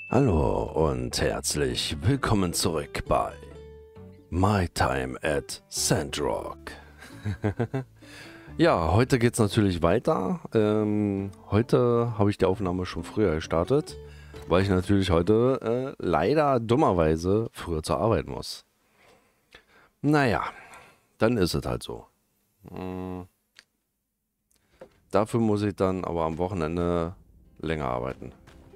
Hallo und herzlich willkommen zurück bei My Time at Sandrock. Ja, heute geht's natürlich weiter. Heute habe ich die Aufnahme schon früher gestartet, weil ich natürlich heute leider dummerweise früher zur Arbeit muss. Naja, dann ist es halt so. Dafür muss ich dann aber am Wochenende länger arbeiten.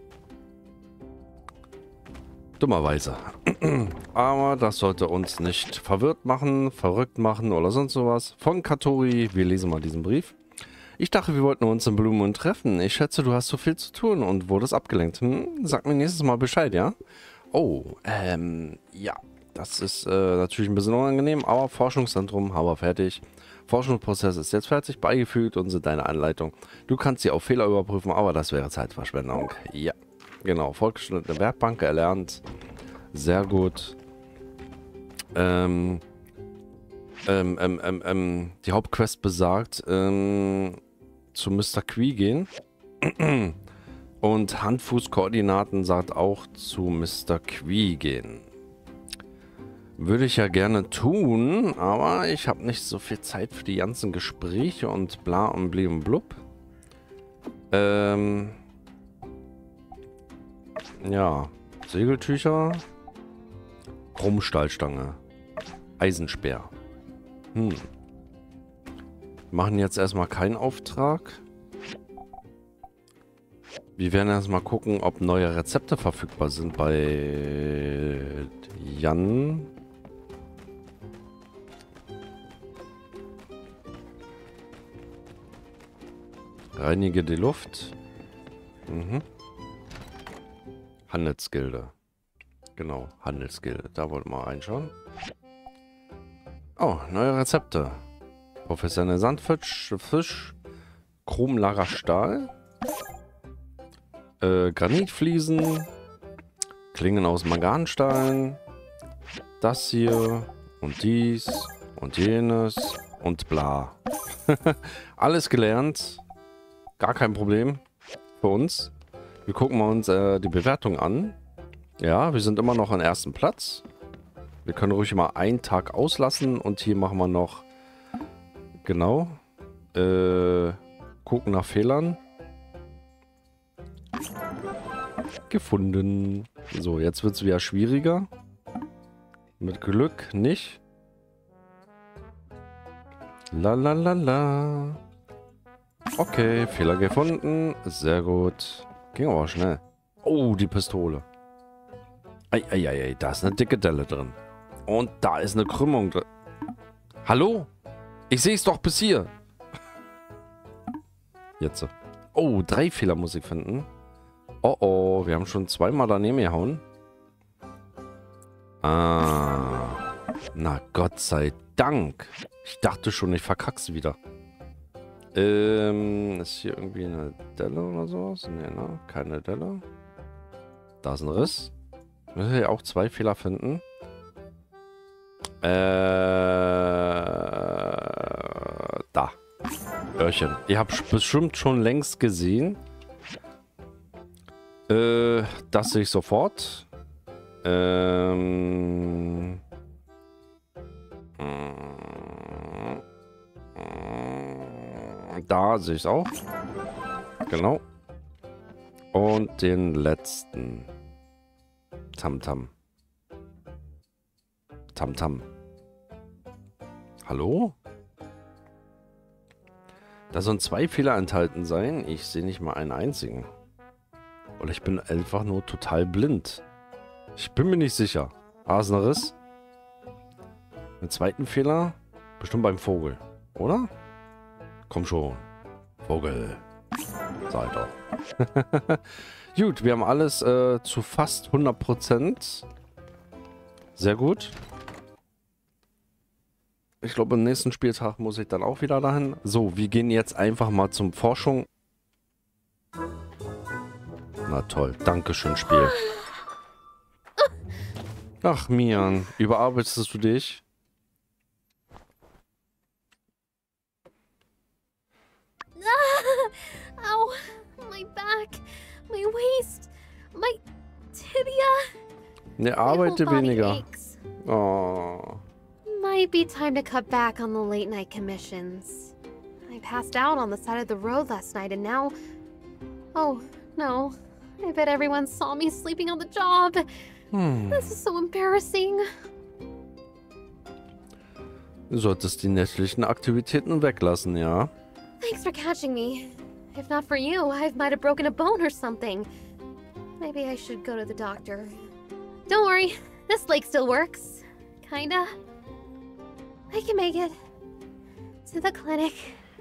Dummerweise. Aber das sollte uns nicht verwirrt machen, verrückt machen oder sonst sowas. Von Katori, wir lesen mal diesen Brief. Ich dachte, wir wollten uns in Blue Moon treffen. Ich schätze, du hast so viel zu tun und wurdest abgelenkt. Sag mir nächstes Mal Bescheid, ja? Oh, ja. Das ist natürlich ein bisschen unangenehm, aber Forschungszentrum haben wir fertig. Forschungsprozess ist jetzt fertig, beigefügt und sind deine Anleitung. Du kannst sie auf Fehler überprüfen, aber das wäre Zeitverschwendung. Ja. Genau, fortgeschrittene Werkbank erlernt. Sehr gut. Die Hauptquest besagt, zu Mr. Quee gehen. Und Hand-Fuß-Koordinaten sagt auch zu Mr. Quee gehen. Würde ich ja gerne tun, aber ich habe nicht so viel Zeit für die ganzen Gespräche und bla und bli und blub. Ja, Segeltücher, Chromstahlstange, Eisenspeer. Wir machen jetzt erstmal keinen Auftrag. Wir werden erstmal gucken, ob neue Rezepte verfügbar sind bei Jan. Reinige die Luft. Handelsgilde. Genau, Handelsgilde. Da wollten wir reinschauen. Oh, neue Rezepte. Professionelle Sandfisch, Fisch, Chromlager Stahl, Granitfliesen, Klingen aus Manganstein, das hier und dies und jenes und bla. Alles gelernt. Gar kein Problem für uns. Wir gucken uns die Bewertung an. Ja, wir sind immer noch am ersten Platz. Wir können ruhig mal einen Tag auslassen. Und hier machen wir noch, genau, gucken nach Fehlern. Gefunden. So, jetzt wird es wieder schwieriger. Mit Glück nicht. La la la la. Okay, Fehler gefunden. Sehr gut. Ging aber schnell. Oh, die Pistole. Eieiei, da ist eine dicke Delle drin. Und da ist eine Krümmung drin. Hallo? Ich sehe es doch bis hier. Jetzt. Oh, 3 Fehler muss ich finden. Oh oh, wir haben schon zweimal daneben gehauen. Ah. Na Gott sei Dank. Ich dachte schon, ich verkack's wieder. Ist hier irgendwie eine Delle oder sowas? Nee, ne? Keine Delle. Da ist ein Riss. Müssen wir hier auch 2 Fehler finden. Da. Öhrchen. Ihr habt bestimmt schon längst gesehen. Das sehe ich sofort. Da sehe ich es auch. Genau. Und den letzten. Tamtam. Tamtam. Hallo? Da sollen 2 Fehler enthalten sein. Ich sehe nicht mal einen einzigen. Oder ich bin einfach nur total blind. Ich bin mir nicht sicher. Ah, ist ein Riss. Den zweiten Fehler? Bestimmt beim Vogel. Oder? Komm schon. Vogel. Sag doch. Gut, wir haben alles zu fast 100%. Sehr gut. Ich glaube, am nächsten Spieltag muss ich dann auch wieder dahin. So, wir gehen jetzt einfach mal zum Forschung. Na toll. Dankeschön, Spiel. Ach, Mian. Überarbeitest du dich? Ow! My back! My waist! My Ne, My whole arbeite body weniger. aches. Oh. Might be time to cut back on the late night commissions. I passed out on the side of the road last night and now... Oh, no. I bet everyone saw me sleeping on the job. This is so embarrassing. Du solltest die nächtlichen Aktivitäten weglassen, ja? Thanks for catching me. If not for you, I might have broken a bone or something. Maybe I should go to the doctor. Don't worry, this lake still works. Kinda. I can make it. To the clinic.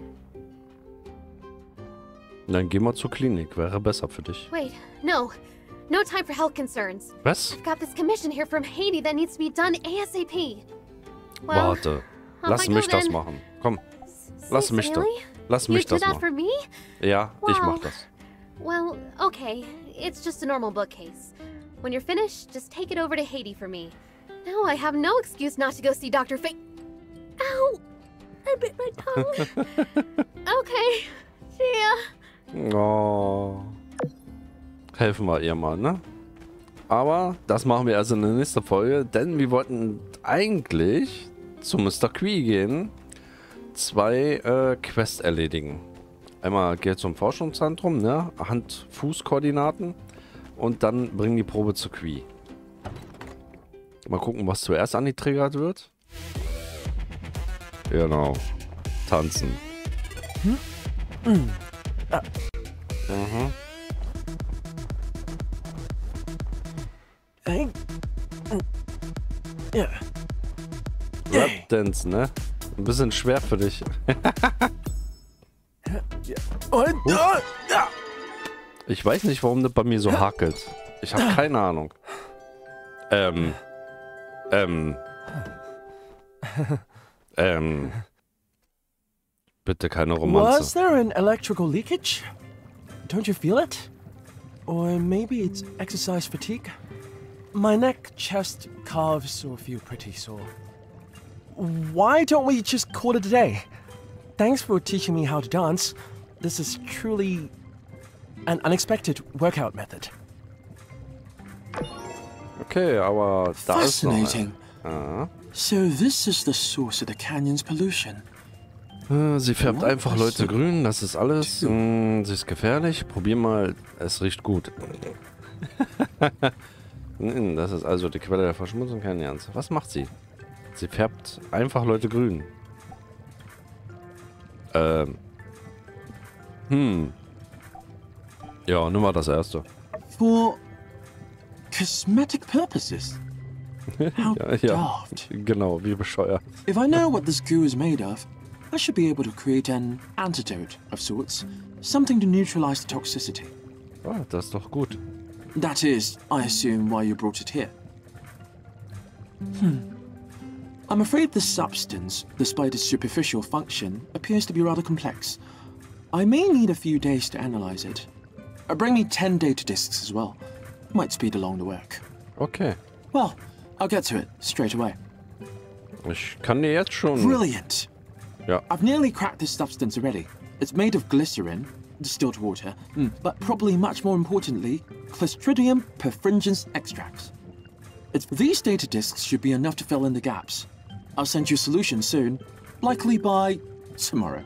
Dann geh mal zur Klinik, wäre besser für dich. Wait, no. No time for health concerns. Was? I've got this commission here from Haiti that needs to be done ASAP. Well, Warte. off Lass I go mich das then. machen. Komm, lass mich das. Sincerely? Lass You mich do das that for machen. me? Ja, ich Wow. mach das. Well, okay. It's just a normal bookcase. When you're finished, just take it over to Haiti for me. Now I have no excuse not to go see Dr. Fa- Ow! I bit my tongue. Okay. See ya. Oh. Helfen wir ihr mal, ne? Aber das machen wir also in der nächsten Folge, denn wir wollten eigentlich zu Mr. Quee gehen, 2 Quests erledigen. Einmal geht zum Forschungszentrum, ne? Hand-Fuß-Koordinaten und dann bringen die Probe zu Quee. Mal gucken, was zuerst angetriggert wird. Genau. Tanzen. Mhm. Hey. Ja. Rap-Dance, ne? Ein bisschen schwer für dich. Und ja. Ich weiß nicht, warum das bei mir so hakelt. Ich habe keine Ahnung. Bitte keine Was Romanze. there an electrical leakage? Don't you feel it? Or maybe it's exercise fatigue? My neck, chest, calves, or feel pretty sore. Why don't we just call it a day? Thanks for teaching me how to dance. This is truly an unexpected workout method. Okay, aber da ist noch Fascinating. eine. So this is the source of the canyon's pollution. Sie färbt einfach Leute grün, das ist alles. Sie ist gefährlich. Probier mal, es riecht gut. Das ist also die Quelle der Verschmutzung, kein Ernst. Was macht sie? Sie färbt einfach Leute grün. Ja, nimm mal das erste. For cosmetic purposes. How Ja, daft. genau, wie bescheuert. If I know what this goo is made of, I should be able to create an antidote of sorts. Something to neutralize the toxicity. Ah, das ist doch gut. That is, I assume, why you brought it here. I'm afraid this substance, despite its superficial function, appears to be rather complex. I may need a few days to analyze it. Bring me 10 data disks as well. Might speed along the work. Okay. Well, I'll get to it straight away. Ich kann dir jetzt schon... Brilliant! Ja. I've nearly cracked this substance already. It's made of glycerin, distilled water, but probably much more importantly, Clostridium perfringens extracts. These data disks should be enough to fill in the gaps. I'll send you a solution soon, likely by tomorrow.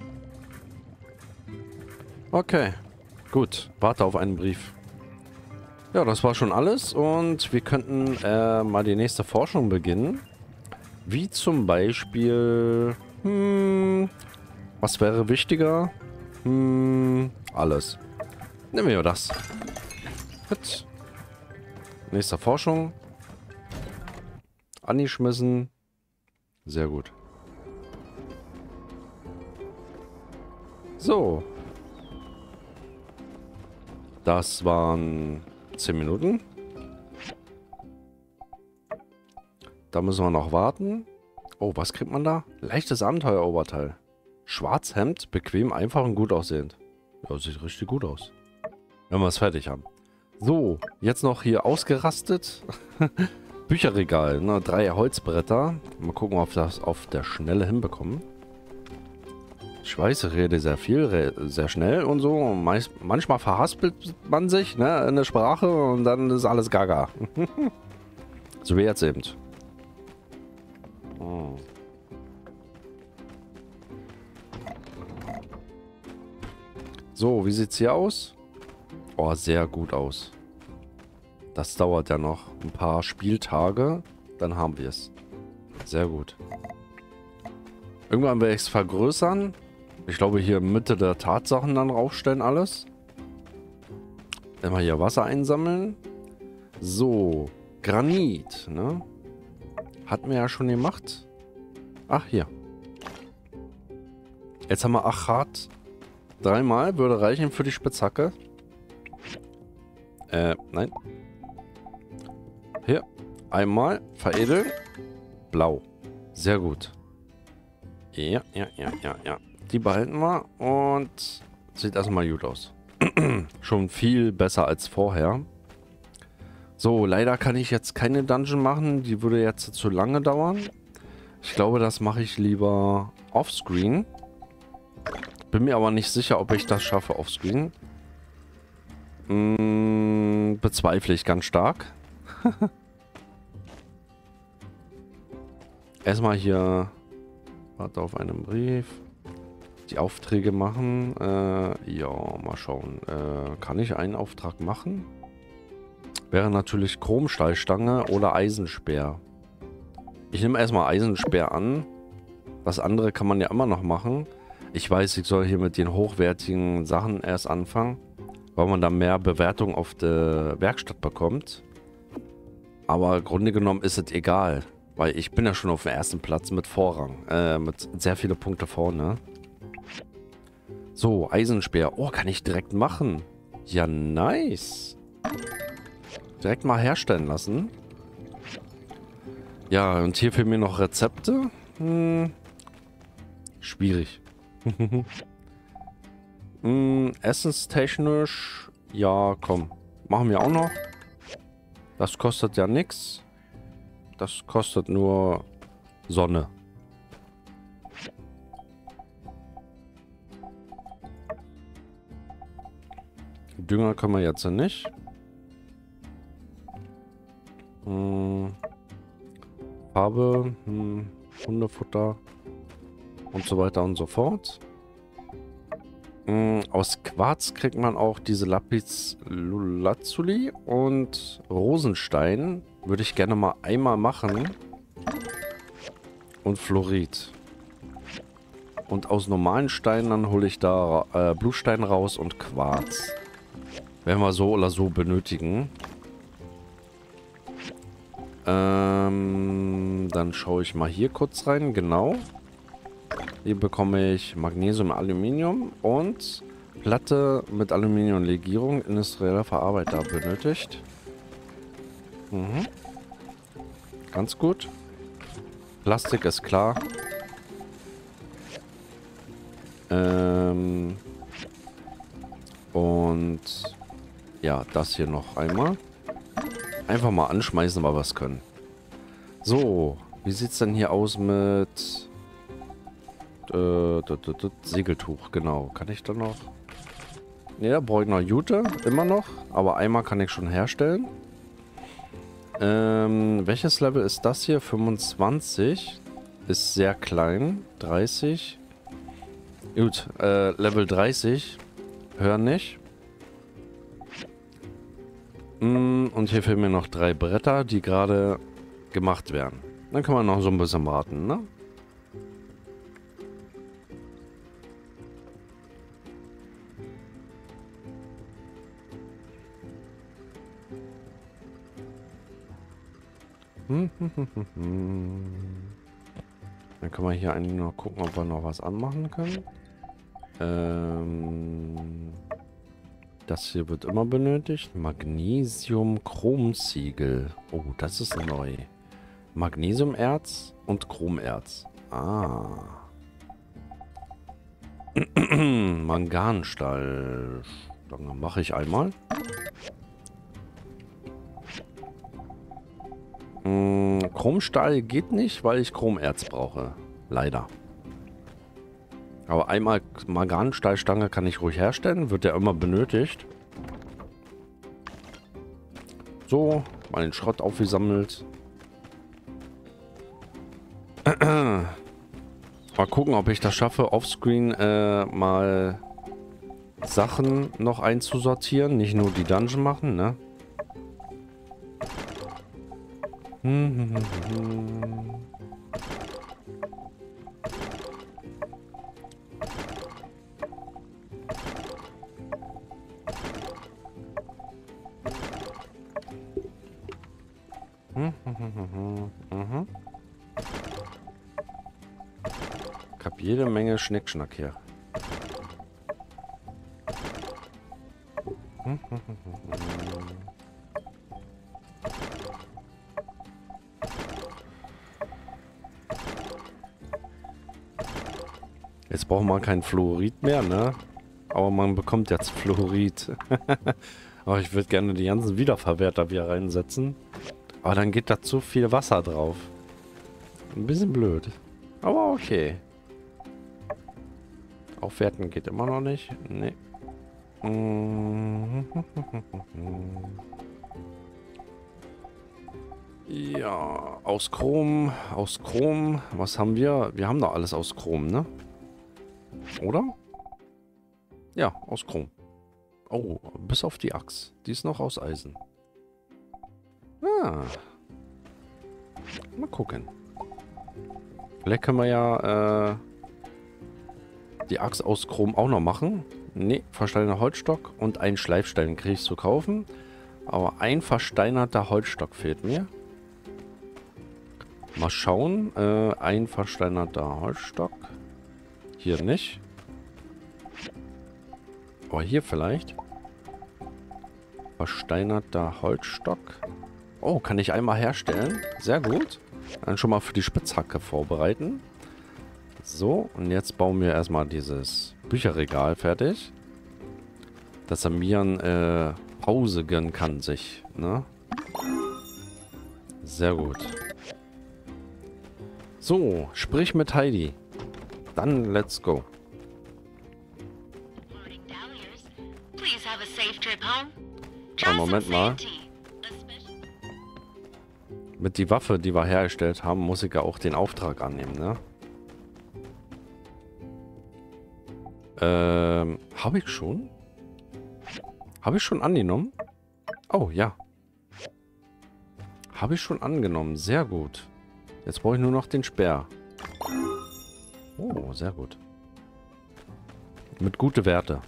Okay, gut. Warte auf einen Brief. Ja, das war schon alles und wir könnten mal die nächste Forschung beginnen. Wie zum Beispiel... was wäre wichtiger? Alles. Nehmen wir das. Gut. Nächste Forschung. Angeschmissen. Sehr gut. So. Das waren 10 Minuten. Da müssen wir noch warten. Oh, was kriegt man da? Leichtes Abenteueroberteil. Schwarzhemd, bequem, einfach und gut aussehend. Ja, sieht richtig gut aus. Wenn wir es fertig haben. So, jetzt noch hier ausgerastet. Bücherregal, ne? 3 Holzbretter. Mal gucken, ob wir das auf der Schnelle hinbekommen. Ich weiß, ich rede sehr viel, sehr schnell und so. Und manchmal verhaspelt man sich, ne, in der Sprache und dann ist alles gaga. So wie jetzt eben. Oh. So, wie sieht's hier aus? Oh, sehr gut aus. Das dauert ja noch ein paar Spieltage. Dann haben wir es. Sehr gut. Irgendwann werde ich es vergrößern. Ich glaube, hier Mitte der Tatsachen dann raufstellen alles. Immer hier Wasser einsammeln. So, Granit, ne? Hatten wir ja schon gemacht. Ach, hier. Jetzt haben wir Achat. 3-mal würde reichen für die Spitzhacke. Nein. Hier. Einmal veredeln. Blau. Sehr gut. Ja. Die behalten wir und sieht erstmal gut aus. Schon viel besser als vorher. So, leider kann ich jetzt keine Dungeon machen. Die würde jetzt zu lange dauern. Ich glaube, das mache ich lieber offscreen. Bin mir aber nicht sicher, ob ich das schaffe offscreen. Bezweifle ich ganz stark. Erstmal hier... Warte auf einen Brief. Die Aufträge machen. Ja, mal schauen. Kann ich einen Auftrag machen? Wäre natürlich Chromstahlstange oder Eisenspeer. Ich nehme erstmal Eisenspeer an. Das andere kann man ja immer noch machen. Ich weiß, ich soll hier mit den hochwertigen Sachen erst anfangen, weil man da mehr Bewertung auf der Werkstatt bekommt. Aber im Grunde genommen ist es egal. Weil ich bin ja schon auf dem ersten Platz mit Vorrang. Mit sehr viele Punkte vorne. So, Eisenspeer. Oh, kann ich direkt machen. Ja, nice. Direkt mal herstellen lassen. Ja, und hier fehlen mir noch Rezepte. Schwierig. Essenstechnisch. Ja, komm. Machen wir auch noch. Das kostet ja nichts. Das kostet nur Sonne. Dünger können wir jetzt nicht. Farbe, Hundefutter und so weiter und so fort. Aus Quarz kriegt man auch diese Lapis Lazuli und Rosenstein. Würde ich gerne mal einmal machen. Und Fluorid. Und aus normalen Steinen dann hole ich da Blutstein raus und Quarz. Werden wir so oder so benötigen. Dann schaue ich mal hier kurz rein. Genau. Hier bekomme ich Magnesium, Aluminium und Platte mit Aluminiumlegierung, industrieller Verarbeiter benötigt. Ganz gut. Plastik ist klar. Und ja, das hier noch einmal. Einfach mal anschmeißen, weil wir es können. So, wie sieht es denn hier aus mit Segeltuch? Genau, kann ich da noch? Ne, da brauche ich noch Jute, immer noch. Aber einmal kann ich schon herstellen. Welches Level ist das hier? 25. Ist sehr klein. 30. Gut, Level 30. Hör nicht. Und hier fehlen mir noch 3 Bretter, die gerade gemacht werden. Dann kann man noch so ein bisschen warten, ne? Dann kann man hier eigentlich noch gucken, ob wir noch was anmachen können. Das hier wird immer benötigt. Magnesium-Chromziegel. Oh, das ist neu. Magnesiumerz und Chromerz. Ah. Manganstahl. Dann mache ich einmal. Chromstahl geht nicht, weil ich Chromerz brauche. Leider. Aber einmal Manganstahlstange kann ich ruhig herstellen. Wird ja immer benötigt. So, mal den Schrott aufgesammelt. Mal gucken, ob ich das schaffe, offscreen mal Sachen noch einzusortieren. Nicht nur die Dungeon machen, ne? Ich hab jede Menge Schnickschnack hier. Jetzt braucht man kein Fluorid mehr, ne? Aber man bekommt jetzt Fluorid. Aber ich würde gerne die ganzen Wiederverwerter wieder reinsetzen. Aber dann geht da zu viel Wasser drauf. Ein bisschen blöd. Aber okay. Aufwerten geht immer noch nicht. Nee. Ja, aus Chrom. Aus Chrom. Was haben wir? Wir haben doch alles aus Chrom, ne? Oder? Ja, aus Chrom. Oh, bis auf die Axt. Die ist noch aus Eisen. Ah. Mal gucken. Vielleicht können wir ja die Axt aus Chrom auch noch machen. Ne, versteinerter Holzstock und ein Schleifstein kriege ich zu kaufen. Aber ein versteinerter Holzstock fehlt mir. Mal schauen. Ein versteinerter Holzstock. Hier nicht. Aber hier vielleicht. Versteinerter Holzstock. Oh, kann ich einmal herstellen. Sehr gut. Dann schon mal für die Spitzhacke vorbereiten. So, und jetzt bauen wir erstmal dieses Bücherregal fertig. Dass er mir Pause gönnen kann sich. Ne? Sehr gut. So, sprich mit Heidi. Dann let's go. Oh, Moment mal. Mit die Waffe, die wir hergestellt haben, muss ich ja auch den Auftrag annehmen, ne? Habe ich schon? Habe ich schon angenommen? Oh, ja. Habe ich schon angenommen. Sehr gut. Jetzt brauche ich nur noch den Speer. Oh, sehr gut. Mit gute Werte.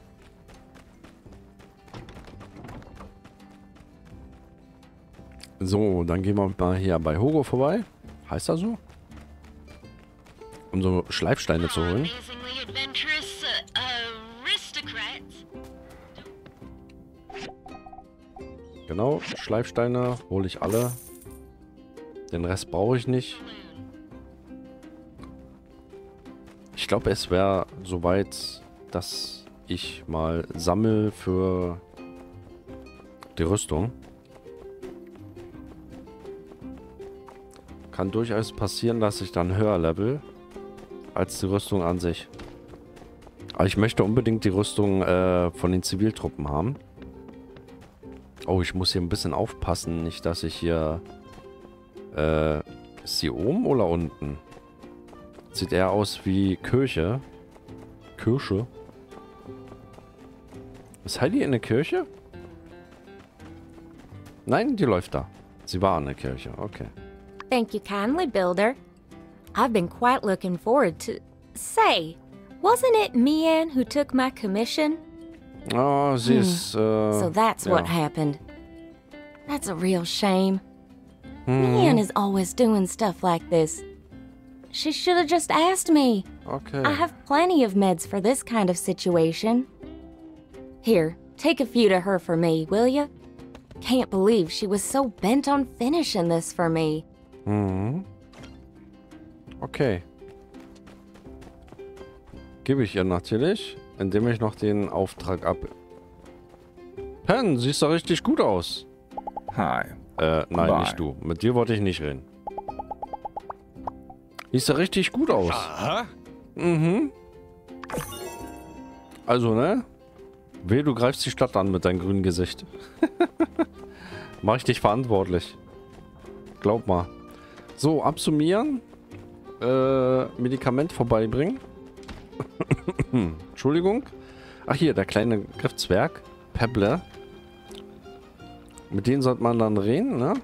So, dann gehen wir mal hier bei Hugo vorbei. Heißt er so? Um so Schleifsteine zu holen. Genau, Schleifsteine hole ich alle. Den Rest brauche ich nicht. Ich glaube, es wäre soweit, dass ich mal sammle für die Rüstung. Kann durchaus passieren, dass ich dann höher level als die Rüstung an sich. Aber ich möchte unbedingt die Rüstung von den Ziviltruppen haben. Oh, ich muss hier ein bisschen aufpassen. Nicht, dass ich hier... ist sie oben oder unten? Sieht eher aus wie Kirche. Kirche? Ist Heidi in der Kirche? Nein, die läuft da. Sie war in der Kirche. Okay. Thank you kindly, Builder. I've been quite looking forward to... Say, wasn't it Mian who took my commission? Oh, sie ist... So that's what happened. That's a real shame. Mian is always doing stuff like this. She should have just asked me. Okay. I have plenty of meds for this kind of situation. Here, take a few to her for me, will you? Can't believe she was so bent on finishing this for me. Mhm. Okay. Gebe ich ihr natürlich, indem ich noch den Auftrag ab... Pen, siehst doch richtig gut aus. Hi. Nein, Bye. nicht du. Mit dir wollte ich nicht reden. Siehst du richtig gut aus. Aha. Mhm. Also, ne? Weh, du greifst die Stadt an mit deinem grünen Gesicht. Mach ich dich verantwortlich. Glaub mal. So, absummieren. Medikament vorbeibringen. Entschuldigung. Ach hier, der kleine Griffzwerg. Pebble. Mit denen sollte man dann reden, ne?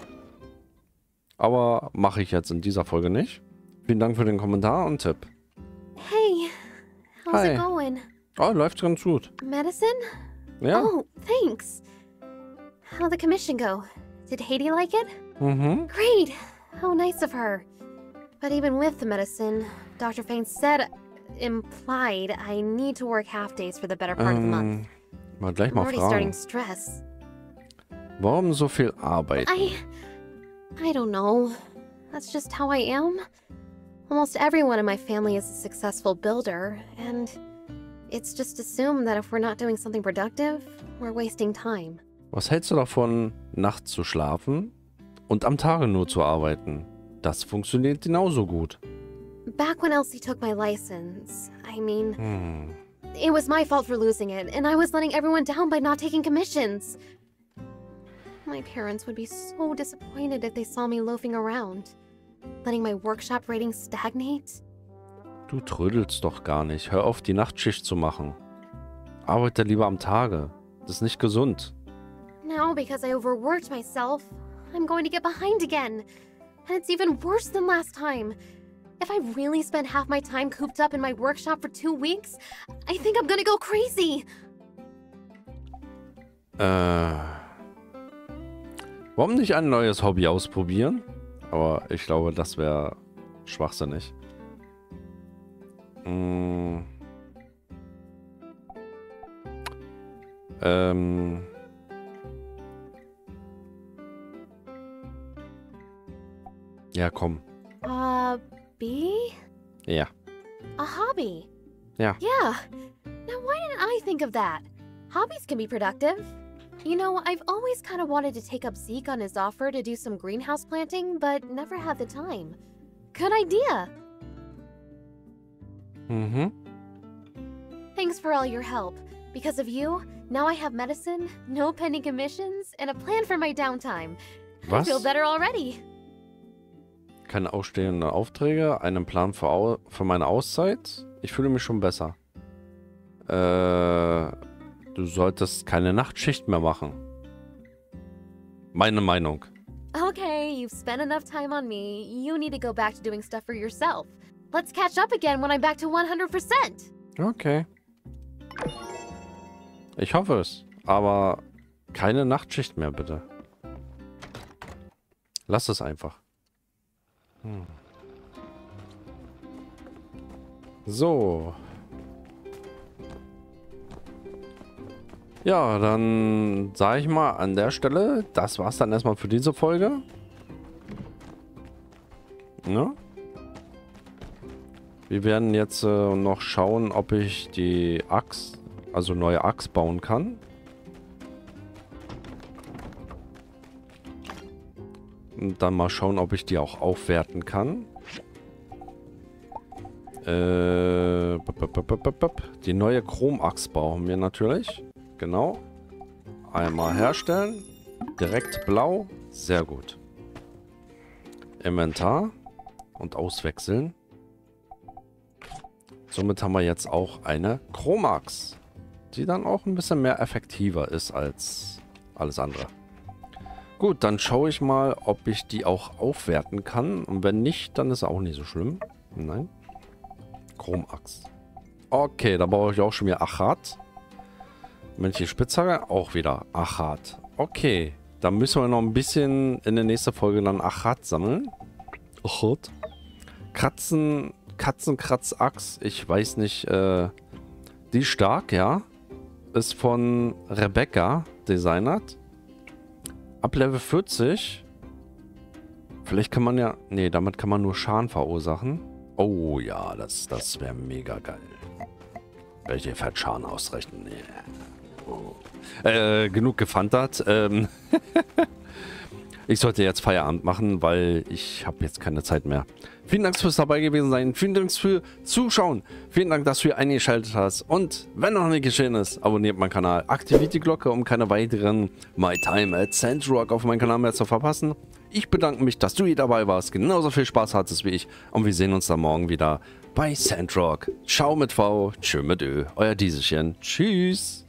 Aber mache ich jetzt in dieser Folge nicht. Vielen Dank für den Kommentar und Tipp. Hey, how's Hi. it going? Oh, läuft ganz gut. Medicine? Ja. Oh, thanks. How'd the commission go? Did Haiti like it? Mhm. Great. How nice of her. But even with the medicine, Dr. Fain implied I need to work half days for the better part of the month. Mal gleich I'm mal already starting fragen. stress. Warum so viel Arbeit? I don't know. That's just how I am. Almost everyone in my family is a successful builder, and it's just assumed that if we're not doing something productive, we're wasting time. Was hältst du davon, nachts zu schlafen und am Tage nur zu arbeiten? Das funktioniert genauso gut. Back when Elsie took my license, I mean, it was my fault for losing it, and I was letting everyone down by not taking commissions. My parents would be so disappointed if they saw me loafing around, letting my workshop ratings stagnate. Du trödelst doch gar nicht. Hör auf, die Nachtschicht zu machen. Arbeite lieber am Tage. Das ist nicht gesund. Now, because I overworked myself, I'm going to get behind again. And it's even worse than last time. If I really spend half my time cooped up in my workshop for 2 weeks, I think I'm gonna go crazy. Warum nicht ein neues Hobby ausprobieren? Aber ich glaube, das wäre schwachsinnig. Ja, komm. B? Ja. A hobby? Yeah. Yeah. Now, why didn't I think of that? Hobbies can be productive. You know, I've always kind of wanted to take up Zeke on his offer to do some greenhouse planting, but never had the time. Good idea. Mhm. Thanks for all your help. Because of you, now I have medicine, no pending commissions, and a plan for my downtime. Was? I feel better already. Keine ausstehenden Aufträge, einen Plan für meine Auszeit. Ich fühle mich schon besser. Du solltest keine Nachtschicht mehr machen. Meine Meinung. Okay, you've spent enough time on me. You need to go back to doing stuff for yourself. Let's catch up again when I'm back to 100%. Okay. Ich hoffe es. Aber keine Nachtschicht mehr, bitte. Lass es einfach. So. Ja, dann sage ich mal an der Stelle, das war's dann erstmal für diese Folge. Ne? Wir werden jetzt noch schauen, ob ich die Axt, also neue Axt bauen kann. Und dann mal schauen, ob ich die auch aufwerten kann. Die neue Chrom-Axt brauchen wir natürlich. Genau. Einmal herstellen. Direkt blau. Sehr gut. Inventar. Und auswechseln. Somit haben wir jetzt auch eine Chrom-Axt. Die dann auch ein bisschen mehr effektiver ist als alles andere. Gut, dann schaue ich mal, ob ich die auch aufwerten kann. Und wenn nicht, dann ist auch nicht so schlimm. Nein. Chrom-Axt. Okay, da brauche ich auch schon wieder Achat. Männliche Spitzhacke, auch wieder Achat. Okay, dann müssen wir noch ein bisschen in der nächsten Folge dann Achat sammeln. Achat. Katzenkratz-Axt, ich weiß nicht, die ist stark, ja. Ist von Rebecca designert. Ab Level 40. Vielleicht kann man ja... Nee, damit kann man nur Schaden verursachen. Oh ja, das wäre mega geil. Welche Schaden ausrechnen? Nee. Oh. Genug gefantert. Ich sollte jetzt Feierabend machen, weil ich habe jetzt keine Zeit mehr. Vielen Dank fürs dabei gewesen sein. Vielen Dank fürs Zuschauen. Vielen Dank, dass du hier eingeschaltet hast. Und wenn noch nicht geschehen ist, abonniert meinen Kanal. Aktiviert die Glocke, um keine weiteren My Time at Sandrock auf meinem Kanal mehr zu verpassen. Ich bedanke mich, dass du hier dabei warst. Genauso viel Spaß hattest wie ich. Und wir sehen uns dann morgen wieder bei Sandrock. Ciao mit V, tschö mit Ö. Euer Dieselchen. Tschüss.